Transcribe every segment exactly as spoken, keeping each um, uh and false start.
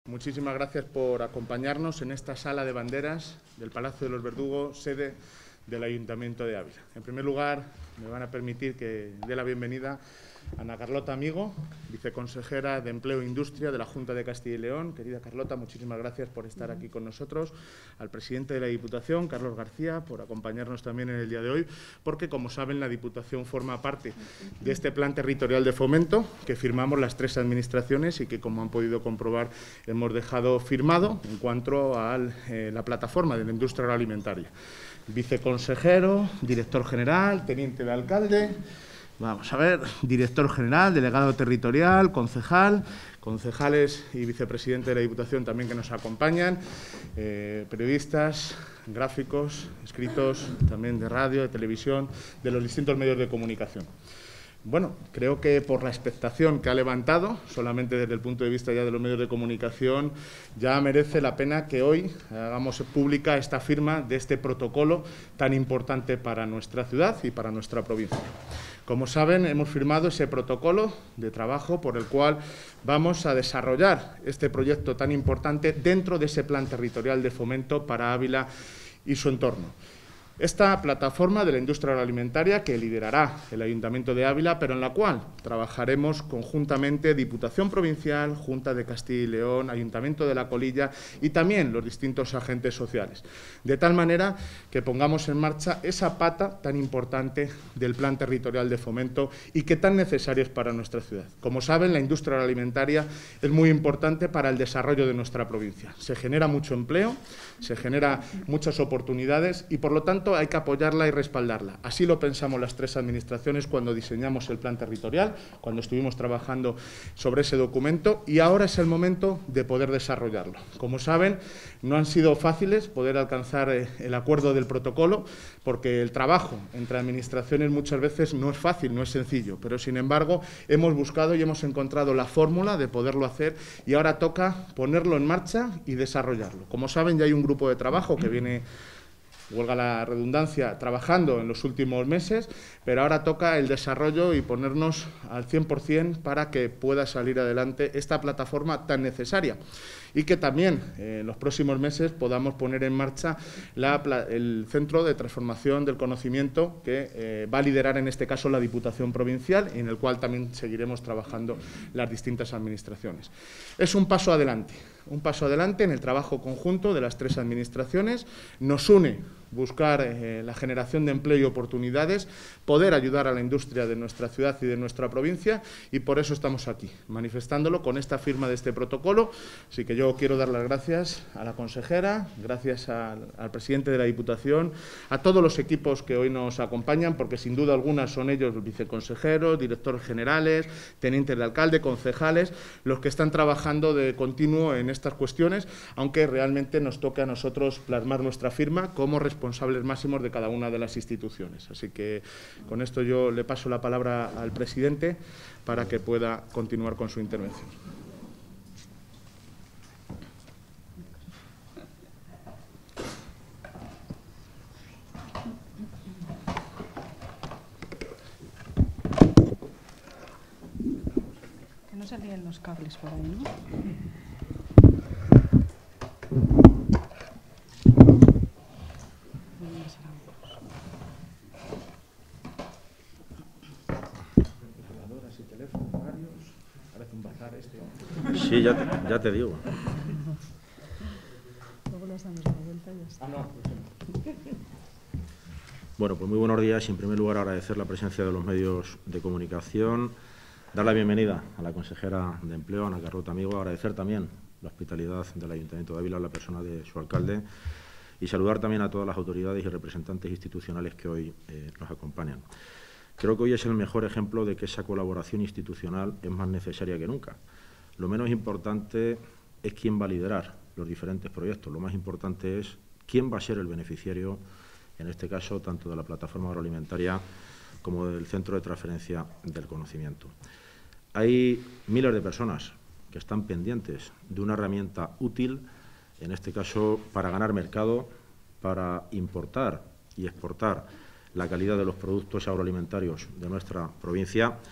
Muchísimas gracias por acompañarnos en esta sala de banderas del Palacio de los Verdugos, sede del Ayuntamiento de Ávila. En primer lugar, me van a permitir que dé la bienvenida a Ana Carlota Amigo, viceconsejera de Empleo e Industria de la Junta de Castilla y León. Querida Carlota, muchísimas gracias por estar aquí con nosotros. Al presidente de la Diputación, Carlos García, por acompañarnos también en el día de hoy, porque, como saben, la Diputación forma parte de este Plan Territorial de Fomento que firmamos las tres administraciones y que, como han podido comprobar, hemos dejado firmado en cuanto a eh, la plataforma de la industria agroalimentaria. Viceconsejero, director general, teniente de alcalde. Vamos a ver, director general, delegado territorial, concejal, concejales y vicepresidente de la Diputación también que nos acompañan, eh, periodistas, gráficos, escritos, también de radio, de televisión, de los distintos medios de comunicación. Bueno, creo que por la expectación que ha levantado, solamente desde el punto de vista ya de los medios de comunicación, ya merece la pena que hoy hagamos pública esta firma de este protocolo tan importante para nuestra ciudad y para nuestra provincia. Como saben, hemos firmado ese protocolo de trabajo por el cual vamos a desarrollar este proyecto tan importante dentro de ese plan territorial de fomento para Ávila y su entorno. Esta plataforma de la industria agroalimentaria que liderará el Ayuntamiento de Ávila, pero en la cual trabajaremos conjuntamente Diputación Provincial, Junta de Castilla y León, Ayuntamiento de La Colilla y también los distintos agentes sociales. De tal manera que pongamos en marcha esa pata tan importante del Plan Territorial de Fomento y que tan necesario es para nuestra ciudad. Como saben, la industria agroalimentaria es muy importante para el desarrollo de nuestra provincia. Se genera mucho empleo, se genera muchas oportunidades y, por lo tanto, hay que apoyarla y respaldarla. Así lo pensamos las tres administraciones cuando diseñamos el plan territorial, cuando estuvimos trabajando sobre ese documento, y ahora es el momento de poder desarrollarlo. Como saben, no han sido fáciles poder alcanzar el acuerdo del protocolo, porque el trabajo entre administraciones muchas veces no es fácil, no es sencillo, pero sin embargo hemos buscado y hemos encontrado la fórmula de poderlo hacer y ahora toca ponerlo en marcha y desarrollarlo. Como saben, ya hay un grupo de trabajo que viene, huelga la redundancia, trabajando en los últimos meses, pero ahora toca el desarrollo y ponernos al cien por cien para que pueda salir adelante esta plataforma tan necesaria y que también eh, en los próximos meses podamos poner en marcha la, el Centro de Transformación del Conocimiento que eh, va a liderar en este caso la Diputación Provincial y en el cual también seguiremos trabajando las distintas administraciones. Es un paso adelante, un paso adelante en el trabajo conjunto de las tres administraciones. Nos une buscar eh, la generación de empleo y oportunidades, poder ayudar a la industria de nuestra ciudad y de nuestra provincia, y por eso estamos aquí, manifestándolo con esta firma de este protocolo. Así que yo quiero dar las gracias a la consejera, gracias al, al presidente de la Diputación, a todos los equipos que hoy nos acompañan, porque sin duda alguna son ellos los viceconsejeros, directores generales, tenientes de alcalde, concejales, los que están trabajando de continuo en estas cuestiones, aunque realmente nos toca a nosotros plasmar nuestra firma como responsables máximos de cada una de las instituciones. Así que con esto yo le paso la palabra al presidente para que pueda continuar con su intervención. Que no se líen los cables por ahí, ¿no? Sí, ya te, ya te digo. Luego les damos la vuelta y ya está. Bueno, pues muy buenos días y en primer lugar agradecer la presencia de los medios de comunicación, dar la bienvenida a la consejera de Empleo, Ana Carlota Amigo, agradecer también la hospitalidad del Ayuntamiento de Ávila, la persona de su alcalde, y saludar también a todas las autoridades y representantes institucionales que hoy eh, nos acompañan. Creo que hoy es el mejor ejemplo de que esa colaboración institucional es más necesaria que nunca. Lo menos importante es quién va a liderar los diferentes proyectos. Lo más importante es quién va a ser el beneficiario, en este caso, tanto de la plataforma agroalimentaria como del Centro de Transferencia del Conocimiento. Hay miles de personas que están pendientes de una herramienta útil, en este caso, para ganar mercado, para importar y exportar la calidad de los productos agroalimentarios de nuestra provincia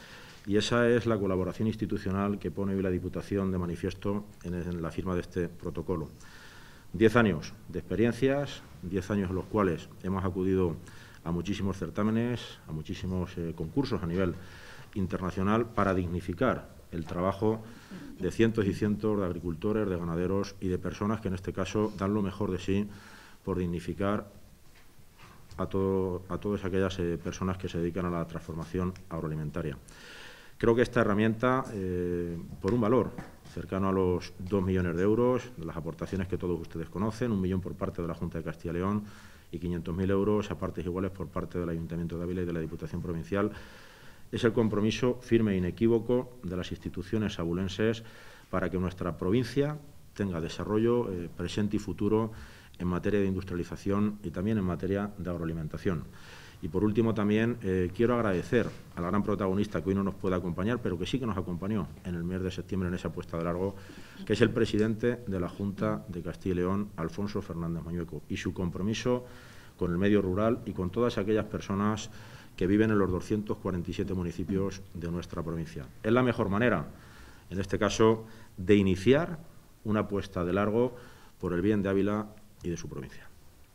Y esa es la colaboración institucional que pone hoy la Diputación de manifiesto en, en la firma de este protocolo. Diez años de experiencias, diez años en los cuales hemos acudido a muchísimos certámenes, a muchísimos eh, concursos a nivel internacional para dignificar el trabajo de cientos y cientos de agricultores, de ganaderos y de personas que en este caso dan lo mejor de sí por dignificar a, todo, a todas aquellas eh, personas que se dedican a la transformación agroalimentaria. Creo que esta herramienta, eh, por un valor cercano a los dos millones de euros, de las aportaciones que todos ustedes conocen, un millón por parte de la Junta de Castilla y León y quinientos mil euros a partes iguales por parte del Ayuntamiento de Ávila y de la Diputación Provincial, es el compromiso firme e inequívoco de las instituciones abulenses para que nuestra provincia tenga desarrollo eh, presente y futuro en materia de industrialización y también en materia de agroalimentación. Y, por último, también eh, quiero agradecer al gran protagonista que hoy no nos puede acompañar, pero que sí que nos acompañó en el mes de septiembre en esa puesta de largo, que es el presidente de la Junta de Castilla y León, Alfonso Fernández Mañueco, y su compromiso con el medio rural y con todas aquellas personas que viven en los doscientos cuarenta y siete municipios de nuestra provincia. Es la mejor manera, en este caso, de iniciar una puesta de largo por el bien de Ávila y de su provincia.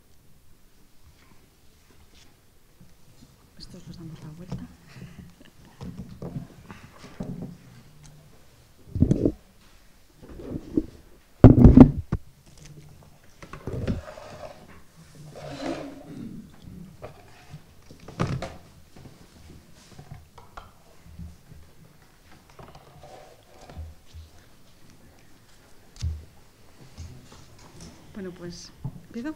Estos los damos la vuelta. Bueno, pues, ¿pido?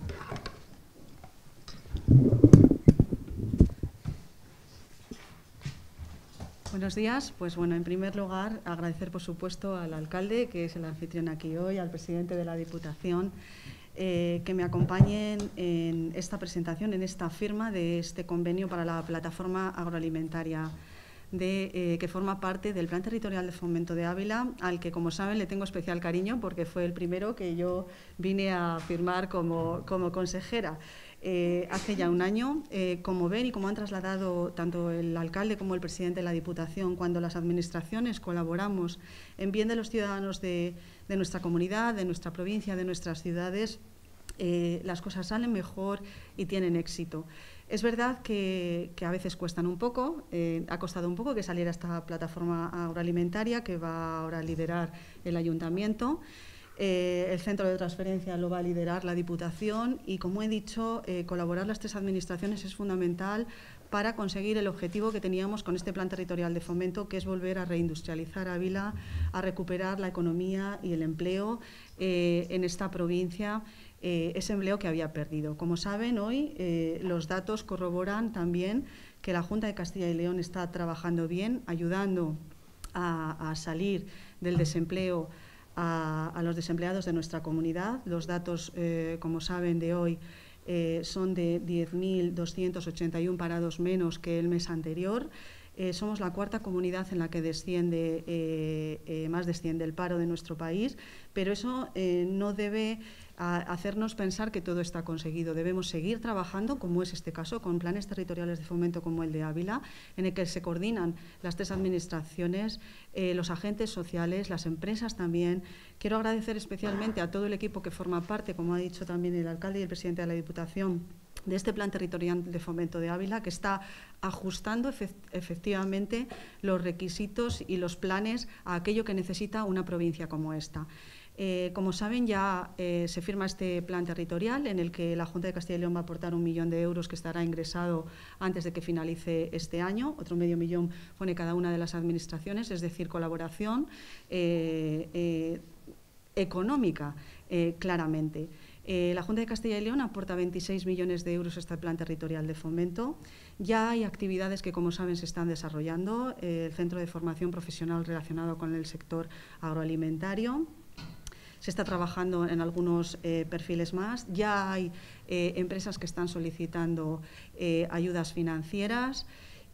Buenos días. Pues bueno, en primer lugar, agradecer por supuesto al alcalde, que es el anfitrión aquí hoy, al presidente de la Diputación, eh, que me acompañen en esta presentación, en esta firma de este convenio para la plataforma agroalimentaria de, eh, que forma parte del Plan Territorial de Fomento de Ávila, al que, como saben, le tengo especial cariño porque fue el primero que yo vine a firmar como, como consejera. Eh, hace ya un año, eh, como ven y como han trasladado tanto el alcalde como el presidente de la Diputación, cuando las administraciones colaboramos en bien de los ciudadanos de, de nuestra comunidad, de nuestra provincia, de nuestras ciudades, eh, las cosas salen mejor y tienen éxito. Es verdad que, que a veces cuestan un poco, eh, ha costado un poco que saliera esta plataforma agroalimentaria que va ahora a liderar el Ayuntamiento. Eh, el centro de transferencia lo va a liderar la Diputación y, como he dicho, eh, colaborar las tres administraciones es fundamental para conseguir el objetivo que teníamos con este plan territorial de fomento, que es volver a reindustrializar Ávila, a recuperar la economía y el empleo eh, en esta provincia, eh, ese empleo que había perdido. Como saben, hoy eh, los datos corroboran también que la Junta de Castilla y León está trabajando bien, ayudando a, a salir del desempleo A, a los desempleados de nuestra comunidad. Los datos, eh, como saben, de hoy eh, son de diez mil doscientos ochenta y uno parados menos que el mes anterior. Eh, somos la cuarta comunidad en la que desciende, eh, eh, más desciende el paro de nuestro país, pero eso eh, no debe a hacernos pensar que todo está conseguido. Debemos seguir trabajando, como es este caso, con planes territoriales de fomento como el de Ávila, en el que se coordinan las tres administraciones, eh, los agentes sociales, las empresas también. Quiero agradecer especialmente a todo el equipo que forma parte, como ha dicho también el alcalde y el presidente de la Diputación, de este plan territorial de fomento de Ávila, que está ajustando efectivamente los requisitos y los planes a aquello que necesita una provincia como esta. Eh, como saben, ya eh, se firma este plan territorial en el que la Junta de Castilla y León va a aportar un millón de euros que estará ingresado antes de que finalice este año. Otro medio millón pone cada una de las administraciones, es decir, colaboración eh, eh, económica, eh, claramente. Eh, la Junta de Castilla y León aporta veintiséis millones de euros a este plan territorial de fomento. Ya hay actividades que, como saben, se están desarrollando. Eh, el Centro de Formación Profesional relacionado con el sector agroalimentario. Se está trabajando en algunos eh, perfiles más. Ya hay eh, empresas que están solicitando eh, ayudas financieras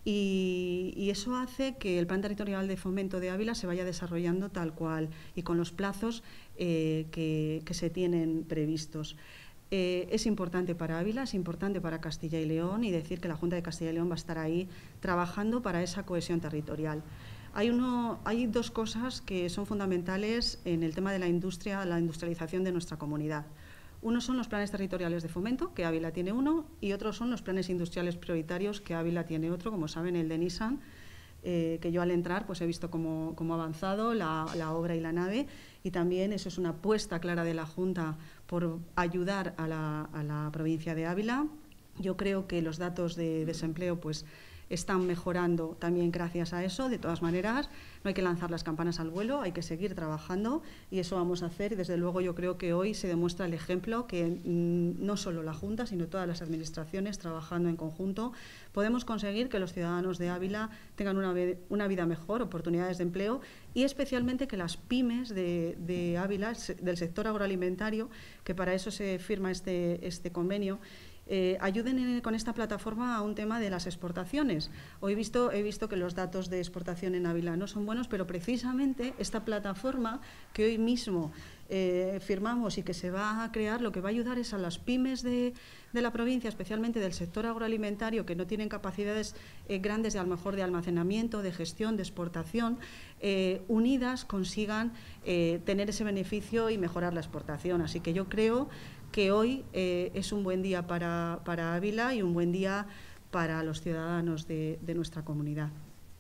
y, y eso hace que el Plan Territorial de Fomento de Ávila se vaya desarrollando tal cual y con los plazos eh, que, que se tienen previstos. Eh, es importante para Ávila, es importante para Castilla y León y decir que la Junta de Castilla y León va a estar ahí trabajando para esa cohesión territorial. Hay, uno, hay dos cosas que son fundamentales en el tema de la industria, la industrialización de nuestra comunidad. Uno son los planes territoriales de fomento, que Ávila tiene uno, y otros son los planes industriales prioritarios, que Ávila tiene otro, como saben, el de Nissan, eh, que yo al entrar pues he visto cómo, cómo ha avanzado la, la obra y la nave, y también eso es una apuesta clara de la Junta por ayudar a la, a la provincia de Ávila. Yo creo que los datos de desempleo pues están mejorando también gracias a eso. De todas maneras, no hay que lanzar las campanas al vuelo, hay que seguir trabajando y eso vamos a hacer. Y desde luego yo creo que hoy se demuestra el ejemplo que mmm, no solo la Junta, sino todas las administraciones trabajando en conjunto podemos conseguir que los ciudadanos de Ávila tengan una, una vida mejor, oportunidades de empleo y especialmente que las pymes de, de Ávila, del sector agroalimentario, que para eso se firma este, este convenio, Eh, ayuden en, con esta plataforma a un tema de las exportaciones. Hoy he visto, he visto que los datos de exportación en Ávila no son buenos, pero precisamente esta plataforma que hoy mismo eh, firmamos y que se va a crear, lo que va a ayudar es a las pymes de, de la provincia, especialmente del sector agroalimentario, que no tienen capacidades eh, grandes de, a lo mejor de almacenamiento, de gestión, de exportación, eh, unidas consigan eh, tener ese beneficio y mejorar la exportación. Así que yo creo que hoy eh, es un buen día para, para Ávila y un buen día para los ciudadanos de, de nuestra comunidad.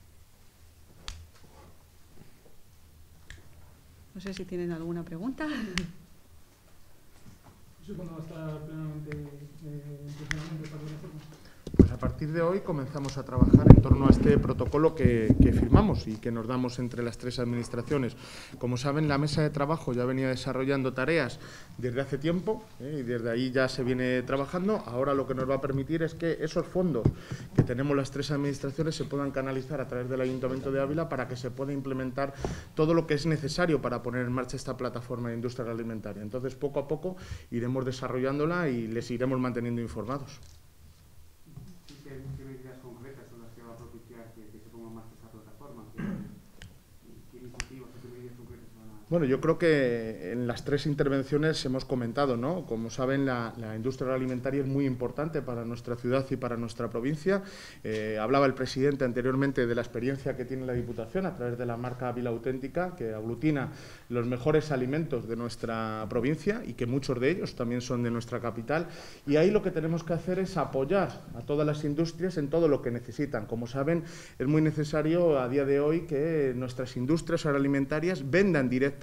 No sé si tienen alguna pregunta. ¿Eso cuándo va a estar plenamente eh, en funcionamiento esta plataforma? Pues a partir de hoy comenzamos a trabajar en torno a este protocolo que, que firmamos y que nos damos entre las tres administraciones. Como saben, la mesa de trabajo ya venía desarrollando tareas desde hace tiempo ¿eh? y desde ahí ya se viene trabajando. Ahora lo que nos va a permitir es que esos fondos que tenemos las tres administraciones se puedan canalizar a través del Ayuntamiento de Ávila para que se pueda implementar todo lo que es necesario para poner en marcha esta plataforma de industria agroalimentaria. Entonces, poco a poco iremos desarrollándola y les iremos manteniendo informados. ¿Qué medidas concretas son las que va a propiciar que, que se ponga en marcha esta plataforma? ¿Qué, qué iniciativas o qué medidas concretas van a...? Bueno, yo creo que en las tres intervenciones hemos comentado, ¿no? Como saben, la, la industria agroalimentaria es muy importante para nuestra ciudad y para nuestra provincia. Eh, hablaba el presidente anteriormente de la experiencia que tiene la Diputación a través de la marca Ávila Auténtica, que aglutina los mejores alimentos de nuestra provincia y que muchos de ellos también son de nuestra capital. Y ahí lo que tenemos que hacer es apoyar a todas las industrias en todo lo que necesitan. Como saben, es muy necesario a día de hoy que nuestras industrias agroalimentarias vendan directamente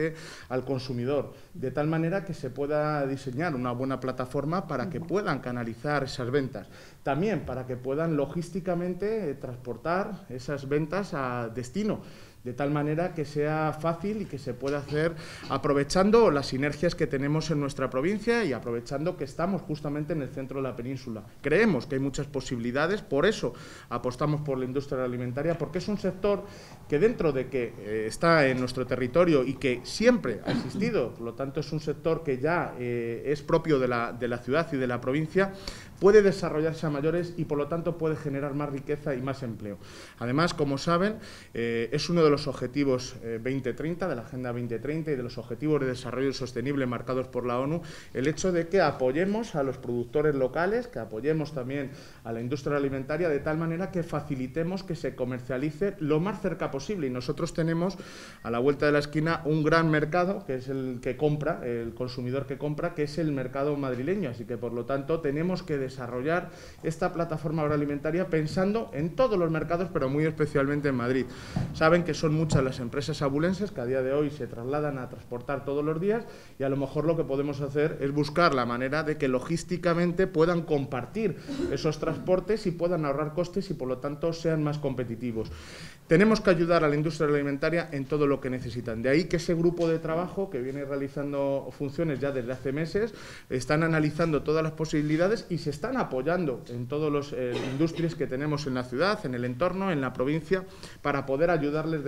al consumidor, de tal manera que se pueda diseñar una buena plataforma para que puedan canalizar esas ventas. También para que puedan logísticamente transportar esas ventas a destino, de tal manera que sea fácil y que se pueda hacer aprovechando las sinergias que tenemos en nuestra provincia y aprovechando que estamos justamente en el centro de la península. Creemos que hay muchas posibilidades, por eso apostamos por la industria alimentaria, porque es un sector que dentro de que eh, está en nuestro territorio y que siempre ha existido, por lo tanto es un sector que ya eh, es propio de la, de la ciudad y de la provincia, puede desarrollarse a mayores y por lo tanto puede generar más riqueza y más empleo. Además, como saben, eh, es uno de los objetivos eh, veinte treinta, de la Agenda veinte treinta y de los objetivos de desarrollo sostenible marcados por la ONU, el hecho de que apoyemos a los productores locales, que apoyemos también a la industria alimentaria de tal manera que facilitemos que se comercialice lo más cerca posible. Y nosotros tenemos a la vuelta de la esquina un gran mercado, que es el que compra, el consumidor que compra, que es el mercado madrileño. Así que, por lo tanto, tenemos que desarrollar esta plataforma agroalimentaria pensando en todos los mercados, pero muy especialmente en Madrid. Saben que son muchas las empresas abulenses que a día de hoy se trasladan a transportar todos los días y a lo mejor lo que podemos hacer es buscar la manera de que logísticamente puedan compartir esos transportes y puedan ahorrar costes y por lo tanto sean más competitivos. Tenemos que ayudar a la industria alimentaria en todo lo que necesitan. De ahí que ese grupo de trabajo que viene realizando funciones ya desde hace meses están analizando todas las posibilidades y se están apoyando en todas las eh, industrias que tenemos en la ciudad, en el entorno, en la provincia, para poder ayudarles de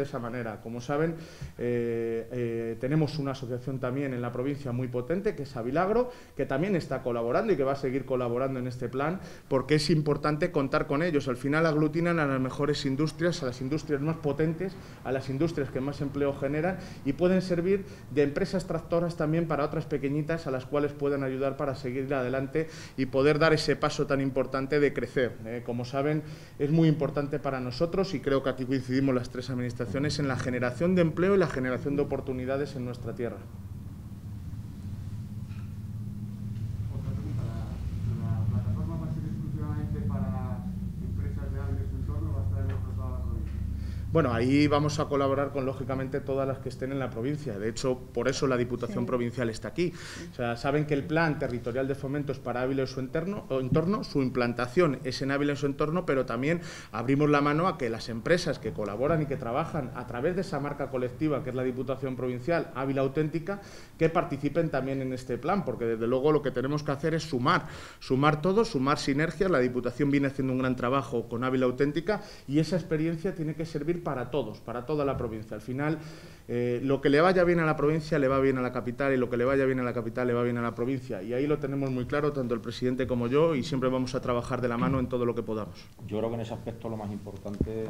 esa manera. Como saben, eh, eh, tenemos una asociación también en la provincia muy potente, que es Avilagro, que también está colaborando y que va a seguir colaborando en este plan, porque es importante contar con ellos. Al final aglutinan a las mejores industrias, a las industrias más potentes, a las industrias que más empleo generan y pueden servir de empresas tractoras también para otras pequeñitas a las cuales puedan ayudar para seguir adelante y poder dar ese paso tan importante de crecer. Eh, como saben, es muy importante para nosotros, y creo que aquí coincidimos las tres administraciones, en la generación de empleo y la generación de oportunidades en nuestra tierra. Otra pregunta, ¿la, la plataforma va a ser exclusivamente para empresas de Ávila y su entorno o va a estar en toda la provincia? Bueno, ahí vamos a colaborar con, lógicamente, todas las que estén en la provincia. De hecho, por eso la Diputación sí. Provincial está aquí. O sea, saben que el Plan Territorial de Fomento es para Ávila y su entorno, o entorno, su implantación es en Ávila y su entorno, pero también abrimos la mano a que las empresas que colaboran y que trabajan a través de esa marca colectiva que es la Diputación Provincial, Ávila Auténtica, que participen también en este plan, porque desde luego lo que tenemos que hacer es sumar, sumar todo, sumar sinergias. La Diputación viene haciendo un gran trabajo con Ávila Auténtica y esa experiencia tiene que servir para todos, para toda la provincia. Al final, eh, lo que le vaya bien a la provincia le va bien a la capital, y lo que le vaya bien a la capital le va bien a la provincia. Y ahí lo tenemos muy claro, tanto el presidente como yo, y siempre vamos a trabajar de la mano en todo lo que podamos. Yo creo que en ese aspecto lo más importante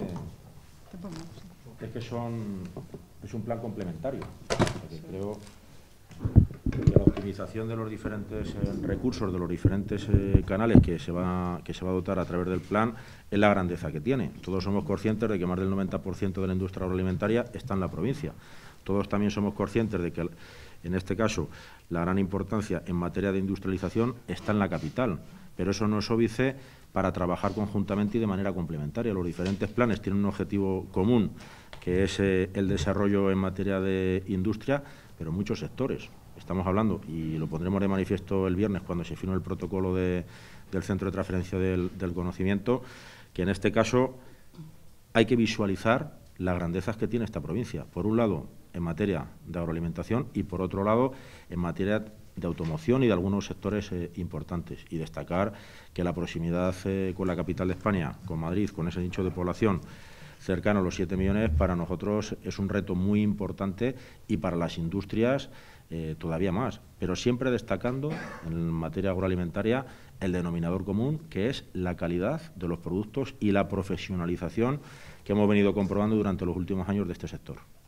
es que son, es un plan complementario. Porque creo que la optimización de los diferentes eh, recursos, de los diferentes eh, canales que se, va, que se va a dotar a través del plan, es la grandeza que tiene. Todos somos conscientes de que más del noventa por ciento de la industria agroalimentaria está en la provincia. Todos también somos conscientes de que, en este caso, la gran importancia en materia de industrialización está en la capital, pero eso no es óbice para trabajar conjuntamente y de manera complementaria. Los diferentes planes tienen un objetivo común, que es eh, el desarrollo en materia de industria, pero muchos sectores. Estamos hablando, y lo pondremos de manifiesto el viernes cuando se firme el protocolo de, del Centro de Transferencia del, del Conocimiento, que en este caso hay que visualizar las grandezas que tiene esta provincia. Por un lado, en materia de agroalimentación, y por otro lado, en materia de automoción y de algunos sectores eh, importantes. Y destacar que la proximidad eh, con la capital de España, con Madrid, con ese nicho de población cercano a los siete millones, para nosotros es un reto muy importante, y para las industrias eh, todavía más. Pero siempre destacando, en materia agroalimentaria, el denominador común, que es la calidad de los productos y la profesionalización que hemos venido comprobando durante los últimos años de este sector.